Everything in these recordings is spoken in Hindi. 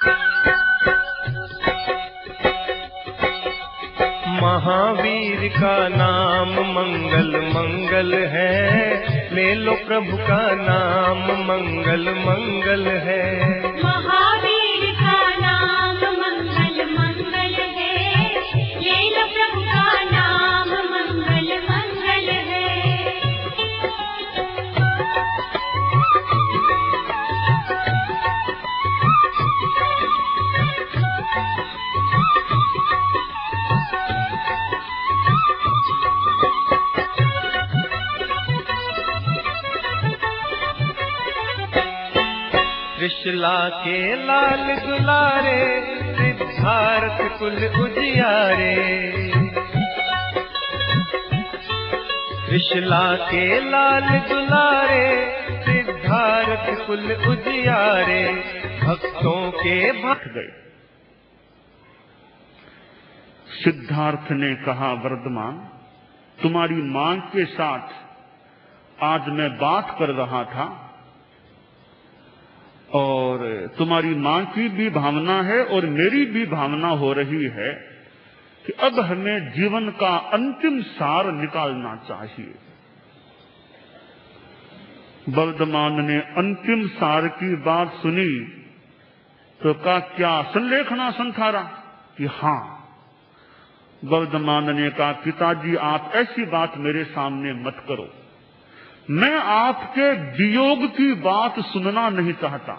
महावीर का नाम मंगल मंगल है, ले लो प्रभु का नाम मंगल मंगल है। महावीर का नाम मंगल मंगल है, ले लो प्रभु का नाम मंगल मंगल है। त्रिशला के लाल दुलारे, सिद्धार्थ कुल उजियारे। त्रिशला के लाल दुलारे, सिद्धार्थ कुल उजियारे। भक्तों के भक्त गए। सिद्धार्थ ने कहा, वर्धमान, तुम्हारी मां के साथ आज मैं बात कर रहा था और तुम्हारी मां की भी भावना है और मेरी भी भावना हो रही है कि अब हमें जीवन का अंतिम सार निकालना चाहिए। वर्धमान ने अंतिम सार की बात सुनी तो कहा, क्या संलेखना संथारा? कि हां। वर्धमान ने कहा, पिताजी आप ऐसी बात मेरे सामने मत करो, मैं आपके वियोग की बात सुनना नहीं चाहता।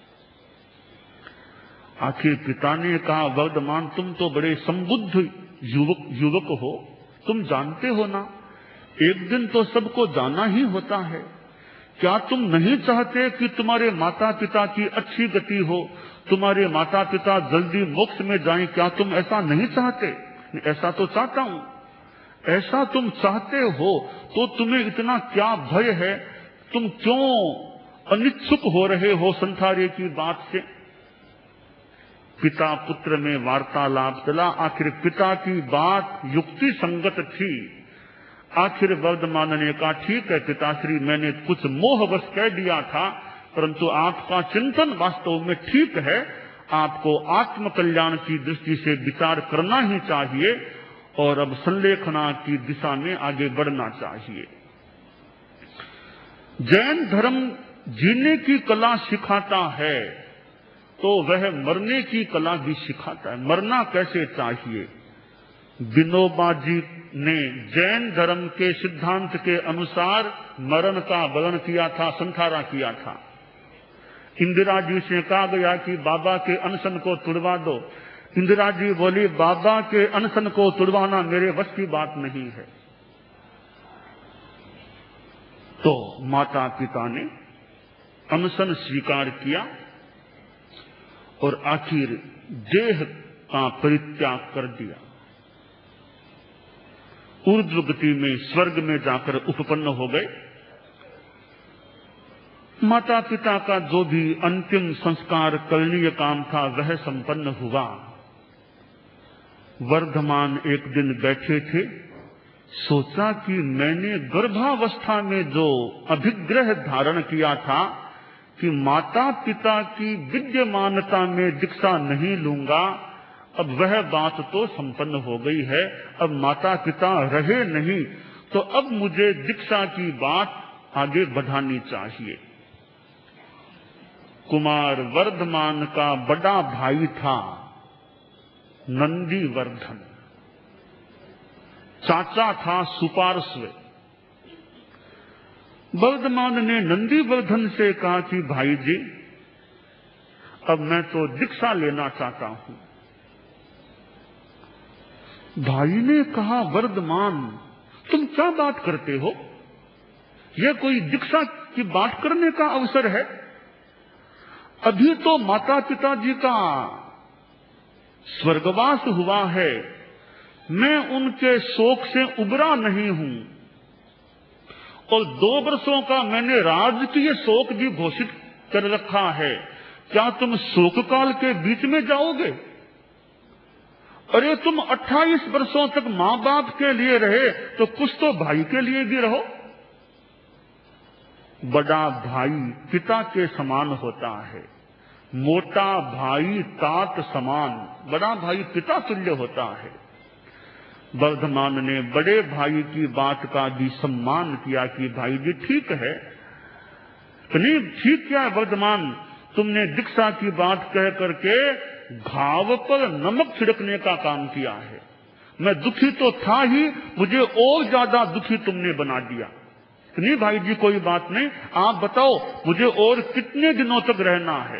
आखिर पिता ने कहा, वर्धमान तुम तो बड़े संबुद्ध युवक हो, तुम जानते हो ना, एक दिन तो सबको जाना ही होता है। क्या तुम नहीं चाहते कि तुम्हारे माता पिता की अच्छी गति हो, तुम्हारे माता पिता जल्दी मोक्ष में जाएं? क्या तुम ऐसा नहीं चाहते? ऐसा तो चाहता हूं। ऐसा तुम चाहते हो तो तुम्हें इतना क्या भय है? तुम क्यों अनिच्छुक हो रहे हो संसारी की बात से? पिता पुत्र में वार्तालाप चला। आखिर पिता की बात युक्ति संगत थी। आखिर वर्धमान ने कहा, ठीक है पिताश्री, मैंने कुछ मोहवश कह दिया था, परंतु आपका चिंतन वास्तव में ठीक है। आपको आत्म कल्याण की दृष्टि से विचार करना ही चाहिए और अब संलेखना की दिशा में आगे बढ़ना चाहिए। जैन धर्म जीने की कला सिखाता है तो वह मरने की कला भी सिखाता है। मरना कैसे चाहिए? विनोबा जी ने जैन धर्म के सिद्धांत के अनुसार मरण का वर्णन किया था, संथारा किया था। इंदिरा जी से कहा गया कि बाबा के अनशन को तुड़वा दो। इंदिरा जी बोली, बाबा के अनशन को तुड़वाना मेरे वश की बात नहीं है। तो माता पिता ने अनशन स्वीकार किया और आखिर देह का परित्याग कर दिया। ऊर्ध्व गति में स्वर्ग में जाकर उपपन्न हो गए। माता पिता का जो भी अंतिम संस्कार करणीय काम था वह संपन्न हुआ। वर्धमान एक दिन बैठे थे, सोचा कि मैंने गर्भावस्था में जो अभिग्रह धारण किया था कि माता पिता की विद्यमानता में दीक्षा नहीं लूंगा, अब वह बात तो संपन्न हो गई है। अब माता पिता रहे नहीं तो अब मुझे दीक्षा की बात आगे बढ़ानी चाहिए। कुमार वर्धमान का बड़ा भाई था नंदीवर्धन, चाचा था सुपार्श्व। वर्धमान ने नंदीवर्धन से कहा कि भाई जी, अब मैं तो दीक्षा लेना चाहता हूं। भाई ने कहा, वर्धमान तुम क्या बात करते हो? यह कोई दीक्षा की बात करने का अवसर है? अभी तो माता पिता जी का स्वर्गवास हुआ है, मैं उनके शोक से उबरा नहीं हूं और 2 वर्षों का मैंने राजकीय शोक भी घोषित कर रखा है। क्या तुम शोक काल के बीच में जाओगे? अरे तुम 28 वर्षों तक मां बाप के लिए रहे तो कुछ तो भाई के लिए भी रहो। बड़ा भाई पिता के समान होता है। मोटा भाई तात समान, बड़ा भाई पिता तुल्य होता है। वर्धमान ने बड़े भाई की बात का भी सम्मान किया कि भाई जी ठीक है, नहीं ठीक क्या वर्धमान, तुमने दीक्षा की बात कह करके घाव पर नमक छिड़कने का काम किया है। मैं दुखी तो था ही, मुझे और ज्यादा दुखी तुमने बना दिया। नहीं भाई जी कोई बात नहीं, आप बताओ मुझे और कितने दिनों तक रहना है।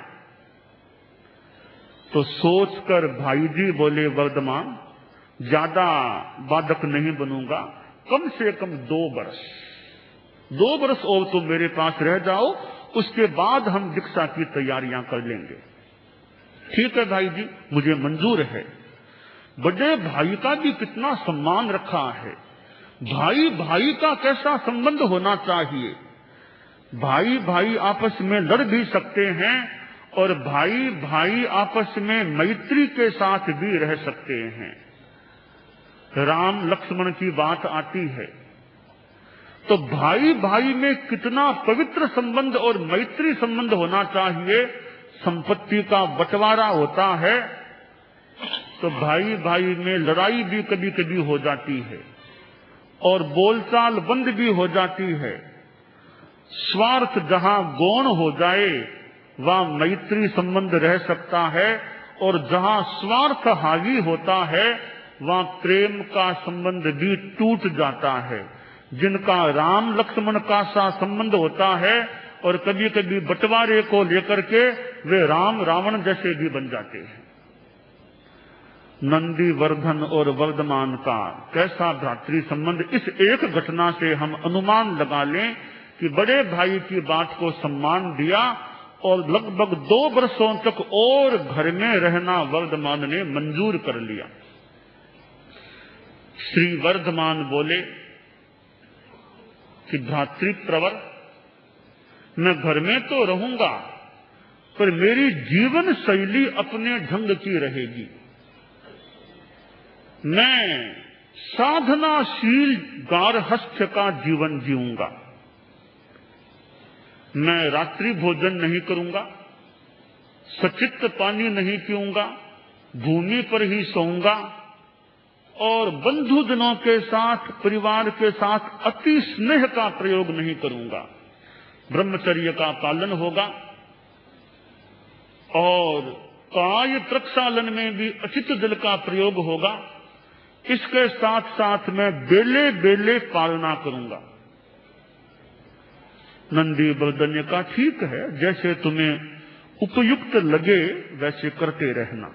तो सोचकर भाई जी बोले वर्धमान, ज्यादा बाधक नहीं बनूंगा, कम से कम 2 वर्ष, 2 वर्ष और तुम मेरे पास रह जाओ, उसके बाद हम दीक्षा की तैयारियां कर लेंगे। ठीक है भाई जी, मुझे मंजूर है। बड़े भाई का भी कितना सम्मान रखा है। भाई भाई का कैसा संबंध होना चाहिए। भाई भाई आपस में लड़ भी सकते हैं और भाई भाई आपस में मैत्री के साथ भी रह सकते हैं। राम लक्ष्मण की बात आती है तो भाई भाई में कितना पवित्र संबंध और मैत्री संबंध होना चाहिए। संपत्ति का बंटवारा होता है तो भाई भाई में लड़ाई भी कभी कभी हो जाती है और बोलचाल बंद भी हो जाती है। स्वार्थ जहां गौण हो जाए वहां मैत्री संबंध रह सकता है और जहां स्वार्थ हावी होता है वहां प्रेम का संबंध भी टूट जाता है। जिनका राम लक्ष्मण का सा संबंध होता है और कभी कभी बंटवारे को लेकर के वे राम रावण जैसे भी बन जाते हैं। नंदी वर्धन और वर्धमान का कैसा भ्रातृ संबंध, इस एक घटना से हम अनुमान लगा लें कि बड़े भाई की बात को सम्मान दिया और लगभग 2 वर्षों तक और घर में रहना वर्धमान ने मंजूर कर लिया। श्री वर्धमान बोले कि भ्रातृप्रवर, मैं घर में तो रहूंगा पर मेरी जीवन शैली अपने ढंग की रहेगी। मैं साधनाशील गारहस्थ का जीवन जीऊंगा। मैं रात्रि भोजन नहीं करूंगा, सचित्त पानी नहीं पीऊंगा, भूमि पर ही सोऊंगा और बंधुजनों के साथ, परिवार के साथ अति स्नेह का प्रयोग नहीं करूंगा। ब्रह्मचर्य का पालन होगा और काय प्रक्षालन में भी अचित जल का प्रयोग होगा। इसके साथ साथ मैं बेले बेले पालना करूंगा। नंदी वर्धन का ठीक है, जैसे तुम्हें उपयुक्त लगे वैसे करते रहना।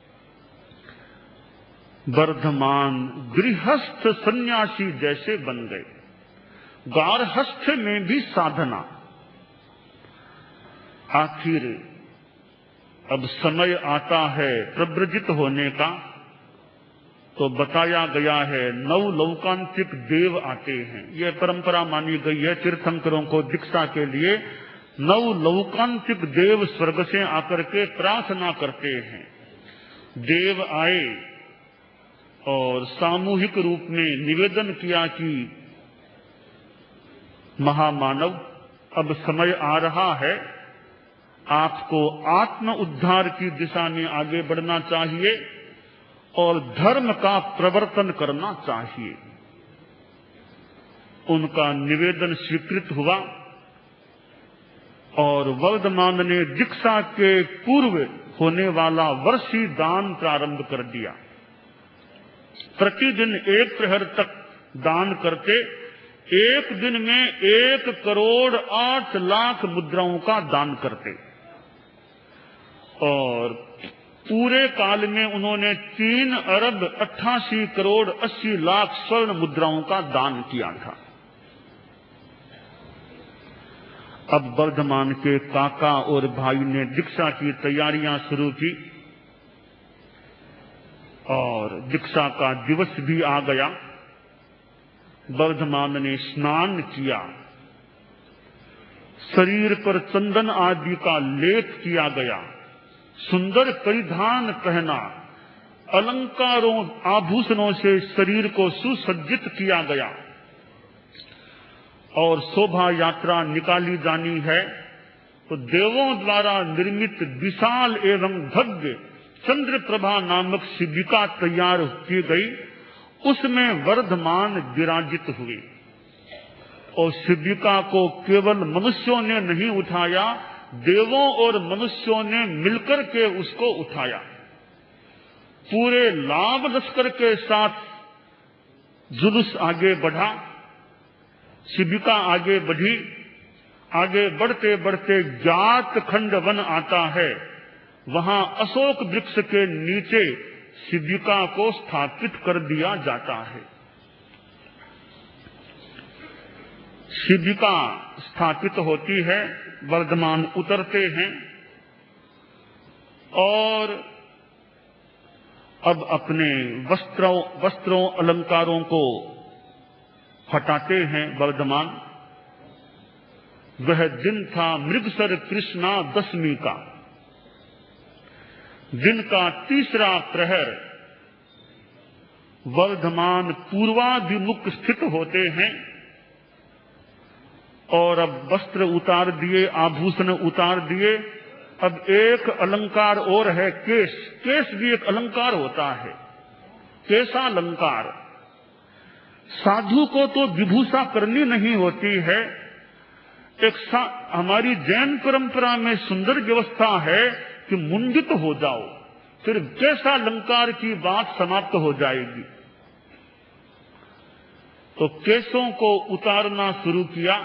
वर्धमान गृहस्थ सन्यासी जैसे बन गए। गारहस्थ में भी साधना। आखिर अब समय आता है प्रव्रजित होने का, तो बताया गया है 9 लौकांतिक देव आते हैं। यह परंपरा मानी गई है तीर्थंकरों को दीक्षा के लिए 9 लौकांतिक देव स्वर्ग से आकर के प्रार्थना करते हैं। देव आए और सामूहिक रूप में निवेदन किया कि महामानव, अब समय आ रहा है, आपको आत्म उद्धार की दिशा में आगे बढ़ना चाहिए और धर्म का प्रवर्तन करना चाहिए। उनका निवेदन स्वीकृत हुआ और वर्धमान ने दीक्षा के पूर्व होने वाला वर्षी दान प्रारंभ कर दिया। प्रतिदिन 1 प्रहर तक दान करके एक दिन में 1 करोड़ 8 लाख मुद्राओं का दान करते और पूरे काल में उन्होंने 3 अरब 88 करोड़ 80 लाख स्वर्ण मुद्राओं का दान किया था। अब वर्धमान के काका और भाई ने दीक्षा की तैयारियां शुरू की और दीक्षा का दिवस भी आ गया। वर्धमान ने स्नान किया, शरीर पर चंदन आदि का लेप किया गया, सुंदर परिधान पहना, अलंकारों आभूषणों से शरीर को सुसज्जित किया गया और शोभा यात्रा निकाली जानी है। तो देवों द्वारा निर्मित विशाल एवं भव्य चंद्र प्रभा नामक शिविका तैयार की गई, उसमें वर्धमान विराजित हुए। और शिविका को केवल मनुष्यों ने नहीं उठाया, देवों और मनुष्यों ने मिलकर के उसको उठाया। पूरे लाभ लश्कर के साथ जुलूस आगे बढ़ा, शिविका आगे बढ़ी। आगे बढ़ते बढ़ते ज्ञात खंड वन आता है, वहां अशोक वृक्ष के नीचे शिविका को स्थापित कर दिया जाता है। शिविका स्थापित होती है, वर्धमान उतरते हैं और अब अपने वस्त्रों अलंकारों को हटाते हैं वर्धमान। वह दिन था मृगसर कृष्णा दशमी का। दिन का तीसरा प्रहर वर्धमान पूर्वाभिमुख स्थित होते हैं और अब वस्त्र उतार दिए, आभूषण उतार दिए। अब एक अलंकार और है, केश। केश भी एक अलंकार होता है, केशालंकार। साधु को तो विभूषा करनी नहीं होती है। हमारी जैन परंपरा में सुंदर व्यवस्था है कि मुंडित हो जाओ, फिर केशालंकार की बात समाप्त हो जाएगी। तो केशों को उतारना शुरू किया।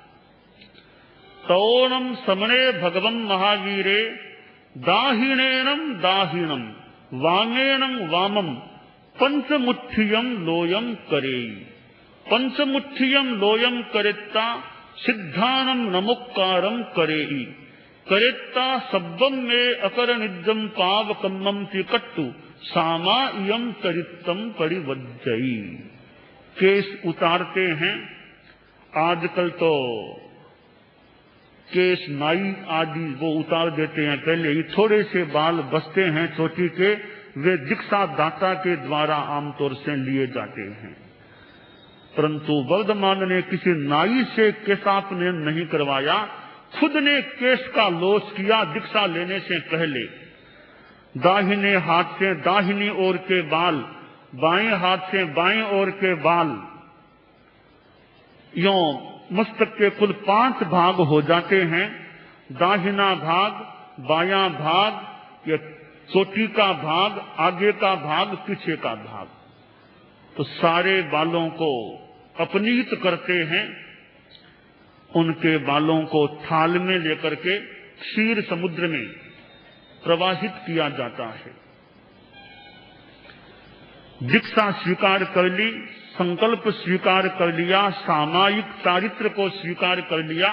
तौणम समणे भगवं महावीरे दाहिनेनम दाहिनम वामेनम वामम पंचमुठ्ठियम लोयम करे। पंचमुठ्ठियम लोयम करेत्ता सिद्धानम नमोक्कारम करेई। करेत्ता शब्दम में अकरनिजम पावकम्मम तिकट्टु सामा इयम चरित्रम परिवज्जई। केश उतारते हैं। आजकल तो केश नाई आदि वो उतार देते हैं, पहले ही थोड़े से बाल बचते हैं चोटी के, वे दीक्षा दाता के द्वारा आमतौर से लिए जाते हैं। परंतु वर्धमान ने किसी नाई से केशापन नहीं करवाया, खुद ने केश का लोच किया दीक्षा लेने से पहले। दाहिने हाथ से दाहिनी ओर के बाल, बाएं हाथ से बाएं ओर के बाल, यों मस्तक के कुल 5 भाग हो जाते हैं। दाहिना भाग, बायां भाग, या चोटी का भाग, आगे का भाग, पीछे का भाग। तो सारे बालों को अपनीत करते हैं। उनके बालों को थाल में लेकर के क्षीर समुद्र में प्रवाहित किया जाता है। दीक्षा स्वीकार कर ली, संकल्प स्वीकार कर लिया, सामायिक चारित्र को स्वीकार कर लिया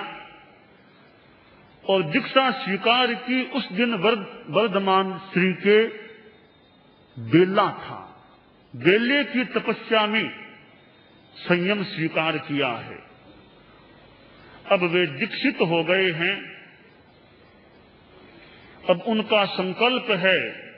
और दीक्षा स्वीकार की। उस दिन वर्धमान श्री के बेला था। बेले की तपस्या में संयम स्वीकार किया है। अब वे दीक्षित हो गए हैं। अब उनका संकल्प है